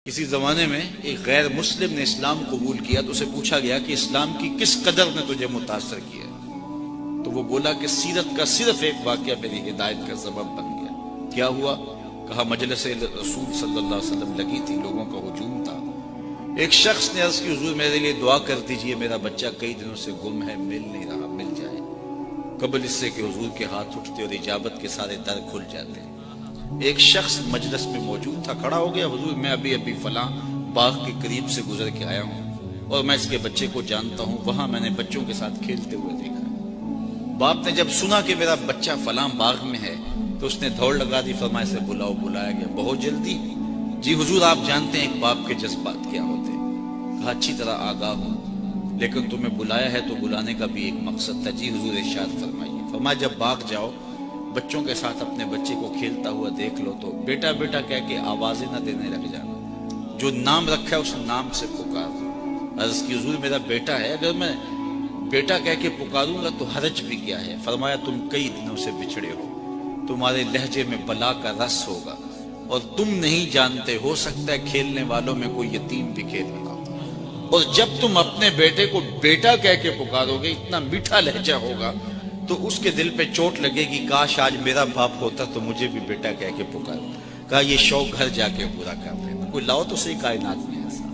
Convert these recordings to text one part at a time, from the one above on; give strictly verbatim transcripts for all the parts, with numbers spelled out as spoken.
کسی زمانے میں ایک غیر مسلم نے اسلام قبول کیا تو اسے پوچھا گیا کہ اسلام کی کس قدر نے تجھے متاثر کیا، تو وہ بولا کہ سیرت کا صرف ایک واقعہ میری ہدایت کا سبب بن گیا۔ کیا ہوا؟ کہا مجلس رسول صلی اللہ علیہ وسلم لگی تھی، لوگوں کا ہجوم تھا، ایک شخص نے عرض کی حضور میرے لیے دعا کر دیجئے، میرا بچہ کئی دنوں سے گم ہے، مل نہیں رہا، مل جائے۔ قبل اس سے کہ حضور کے ہاتھ اٹھتے اور اجابت کے سارے در کھل جاتے۔ ایک شخص مجلس میں موجود تھا، کھڑا ہو گیا، حضور میں ابھی ابھی فلاں باغ کے قریب سے گزر کے آیا ہوں اور میں اس کے بچے کو جانتا ہوں، وہاں میں نے بچوں کے ساتھ کھیلتے ہوئے دیکھا۔ باپ نے جب سنا کہ میرا بچہ فلاں باغ میں ہے تو اس نے دوڑ لگا دی، فرمایا اسے بلاؤ۔ بلایا گیا بہت جلدی۔ جی حضور آپ جانتے ہیں ایک باپ کے جذبات کیا ہوتے ہیں؟ کہا اچھی طرح آگاہ ہوں، لیکن تمہیں بلایا ہے تو بلانے کا بھی ایک مقصد تھا۔ جی حضور ارشاد فرمائیے۔ فرمایا جب باغ جاؤ، بچوں کے ساتھ اپنے بچے کو کھیلتا ہوا دیکھ لو تو بیٹا بیٹا کہہ کے آوازیں نہ دینے لگ جانا، جو نام رکھا ہے اس نام سے پکار۔ عرض کی حضور میرا بیٹا ہے، اگر میں بیٹا کہہ کے پکاروں گا تو حرج بھی کیا ہے؟ فرمایا تم کئی دنوں سے بچھڑے ہو، تمہارے لہجے میں بلا کا رس ہوگا اور تم نہیں جانتے، ہو سکتا ہے کھیلنے والوں میں کوئی یتیم بھی کھیل رہا ہو، اور جب تم اپنے بیٹے کو بیٹا کہہ کے پکارو گے، اتنا میٹھا لہجہ ہوگا تو اس کے دل پہ چوٹ لگے گی، کاش آج میرا باپ ہوتا تو مجھے بھی بیٹا کہہ کے پکار۔ کہا یہ شوق گھر جا کے پورا کر لینا، کوئی لاؤ تو صحیح کائنات میں ایسا۔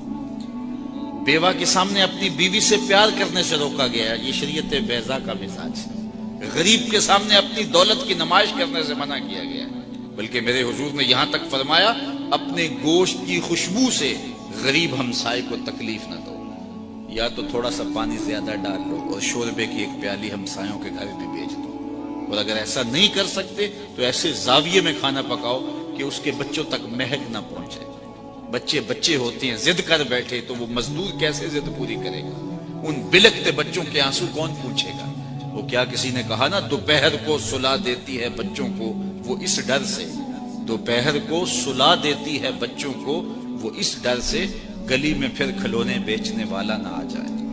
بیوہ کے سامنے اپنی بیوی سے پیار کرنے سے روکا گیا، یہ شریعت بیضا کا مزاج ہے۔ غریب کے سامنے اپنی دولت کی نمائش کرنے سے منع کیا گیا، بلکہ میرے حضور نے یہاں تک فرمایا اپنے گوشت کی خوشبو سے غریب ہمسائے کو تکلیف نہ دو، یا تو تھوڑا سا پانی زیادہ ڈال لو اور شوربے کی ایک پیالی ہمسایوں کے گھر بھی بھیج دو، اور اگر ایسا نہیں کر سکتے تو ایسے زاویے میں کھانا پکاؤ کہ اس کے بچوں تک مہک نہ پہنچے۔ بچے بچے ہوتے ہیں، ضد کر بیٹھے تو وہ مزدور کیسے ضد پوری کرے گا؟ ان بلکتے بچوں کے آنسو کون پوچھے گا؟ وہ کیا کسی نے کہا نا دوپہر کو سلا دیتی ہے بچوں کو وہ اس ڈر سے، دوپہر کو سلا دیتی ہے بچوں کو وہ اس ڈر سے، گلی میں پھر کھلونے بیچنے والا نہ آ جائے۔